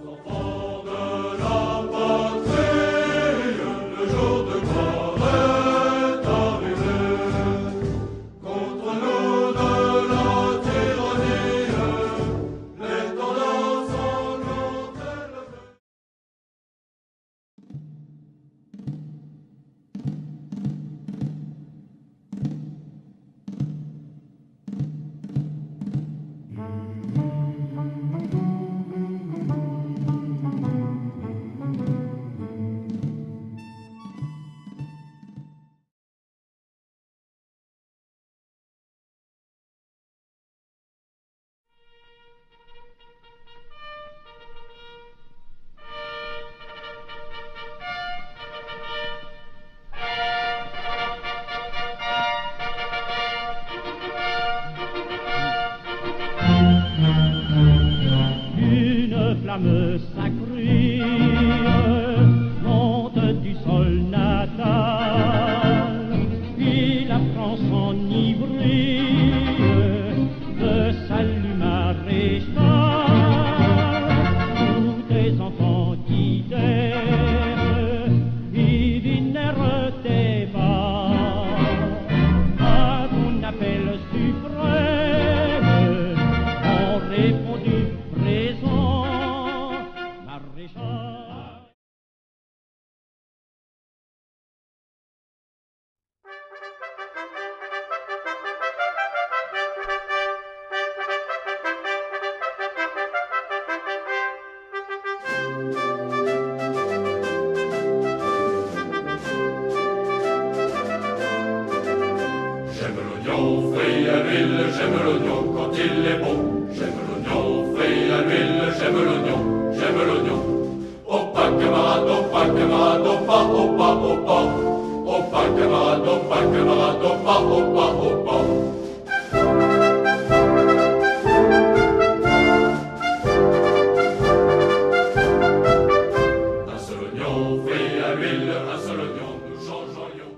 flamme sacrée monte du sol natal, puis la France enivrée de salut maréchal, tous des enfants d'hiver y vinrent débat à mon appel suprême, ont répondu présent. J'aime l'oignon frit à l'huile, j'aime l'oignon quand il est bon. J'aime l'oignon frit à l'huile, j'aime l'oignon, j'aime l'oignon. Au pas camarade, au pas camarade, au pas, au pas, au pas. Au pas camarade, au pas camarade, au pas, au pas, au pas. Un seul oignon frit à l'huile, un seul oignon nous changeons.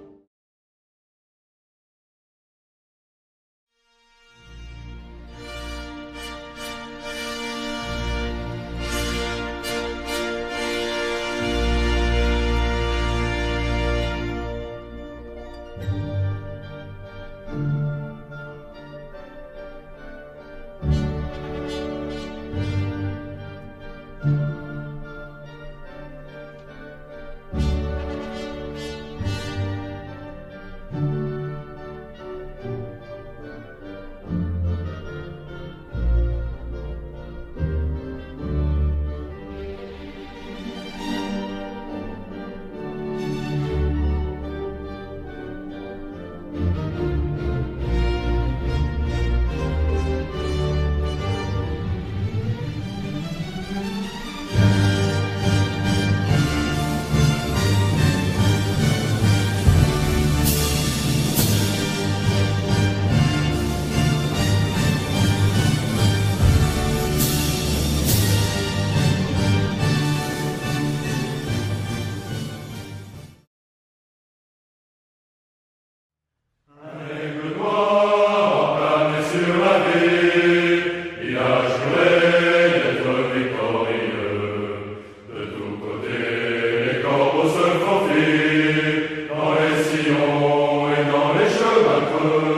Dans les sillons et dans les chemins creux.